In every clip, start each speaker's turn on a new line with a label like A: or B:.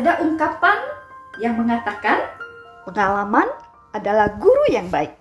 A: Ada ungkapan yang mengatakan pengalaman adalah guru yang baik.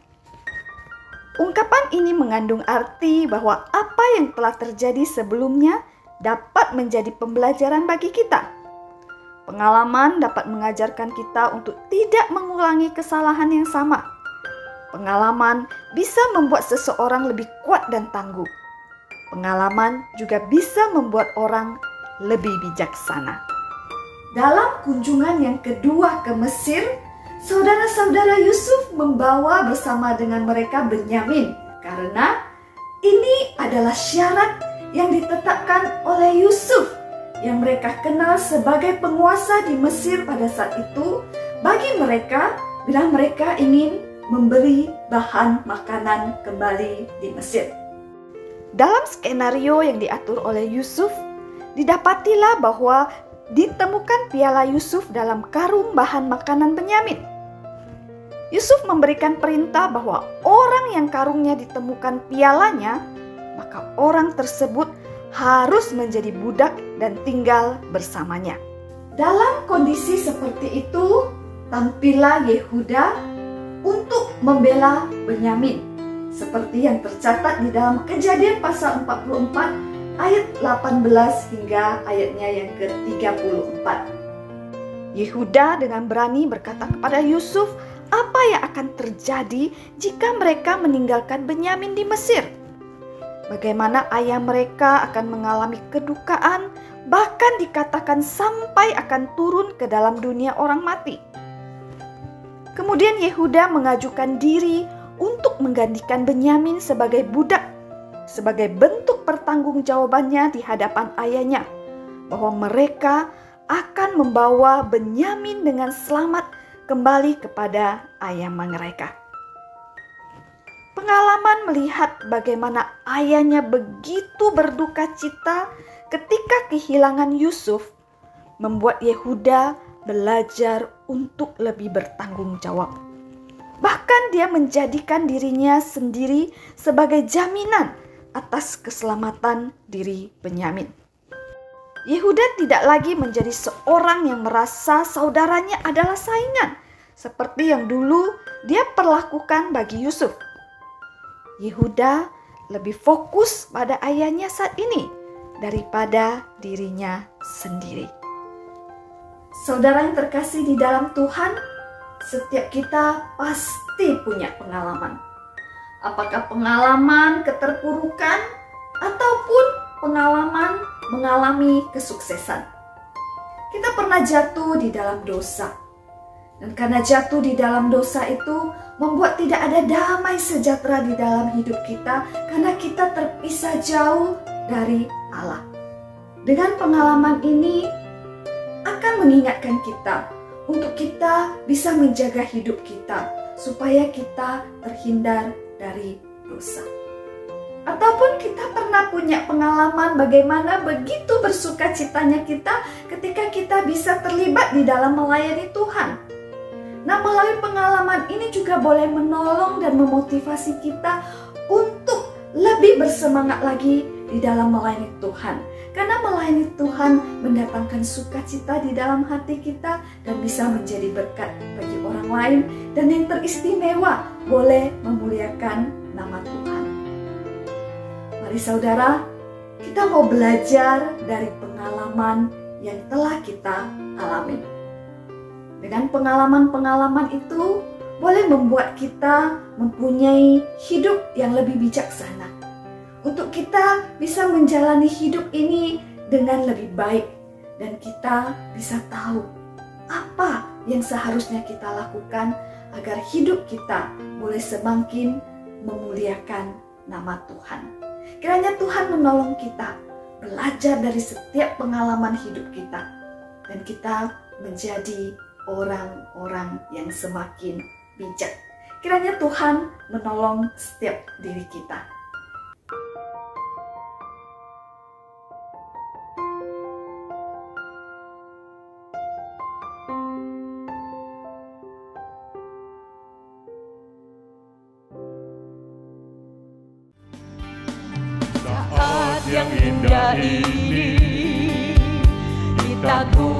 A: Ungkapan ini mengandung arti bahwa apa yang telah terjadi sebelumnya dapat menjadi pembelajaran bagi kita. Pengalaman dapat mengajarkan kita untuk tidak mengulangi kesalahan yang sama. Pengalaman bisa membuat seseorang lebih kuat dan tangguh. Pengalaman juga bisa membuat orang lebih bijaksana. Dalam kunjungan yang kedua ke Mesir, saudara-saudara Yusuf membawa bersama dengan mereka Benyamin, karena ini adalah syarat yang ditetapkan oleh Yusuf yang mereka kenal sebagai penguasa di Mesir pada saat itu bagi mereka bila mereka ingin memberi bahan makanan kembali di Mesir. Dalam skenario yang diatur oleh Yusuf, didapatilah bahwa ditemukan piala Yusuf dalam karung bahan makanan Benyamin. Yusuf memberikan perintah bahwa orang yang karungnya ditemukan pialanya, maka orang tersebut harus menjadi budak dan tinggal bersamanya. Dalam kondisi seperti itu, tampillah Yehuda untuk membela Benyamin, seperti yang tercatat di dalam Kejadian pasal 44 ayat 18 hingga ayatnya yang ke-34. Yehuda dengan berani berkata kepada Yusuf apa yang akan terjadi jika mereka meninggalkan Benyamin di Mesir. Bagaimana ayah mereka akan mengalami kedukaan, bahkan dikatakan sampai akan turun ke dalam dunia orang mati. Kemudian Yehuda mengajukan diri untuk menggantikan Benyamin sebagai budak, sebagai bentuk pertanggungjawabannya di hadapan ayahnya, bahwa mereka akan membawa Benyamin dengan selamat kembali kepada ayah mereka. Pengalaman melihat bagaimana ayahnya begitu berduka cita ketika kehilangan Yusuf membuat Yehuda belajar untuk lebih bertanggung jawab. Bahkan dia menjadikan dirinya sendiri sebagai jaminan atas keselamatan diri Benyamin. Yehuda tidak lagi menjadi seorang yang merasa saudaranya adalah saingan, seperti yang dulu dia perlakukan bagi Yusuf. Yehuda lebih fokus pada ayahnya saat ini daripada dirinya sendiri. Saudara yang terkasih di dalam Tuhan, setiap kita pasti punya pengalaman. Apakah pengalaman keterpurukan ataupun pengalaman mengalami kesuksesan. Kita pernah jatuh di dalam dosa. Dan karena jatuh di dalam dosa itu membuat tidak ada damai sejahtera di dalam hidup kita karena kita terpisah jauh dari Allah. Dengan pengalaman ini akan mengingatkan kita untuk kita bisa menjaga hidup kita supaya kita terhindar dari dosa. Ataupun kita pernah punya pengalaman bagaimana begitu bersukacitanya kita ketika kita bisa terlibat di dalam melayani Tuhan. Nah, melalui pengalaman ini juga boleh menolong dan memotivasi kita untuk lebih bersemangat lagi di dalam melayani Tuhan. Karena melayani Tuhan mendatangkan sukacita di dalam hati kita dan bisa menjadi berkat bagi orang lain. Dan yang teristimewa boleh memuliakan nama Tuhan. Mari saudara, kita mau belajar dari pengalaman yang telah kita alami. Dengan pengalaman-pengalaman itu boleh membuat kita mempunyai hidup yang lebih bijaksana. Untuk kita bisa menjalani hidup ini dengan lebih baik. Dan kita bisa tahu apa yang seharusnya kita lakukan agar hidup kita boleh semakin memuliakan nama Tuhan. Kiranya Tuhan menolong kita belajar dari setiap pengalaman hidup kita. Dan kita menjadi orang-orang yang semakin bijak. Kiranya Tuhan menolong setiap diri kita.
B: Saat yang indah ini kita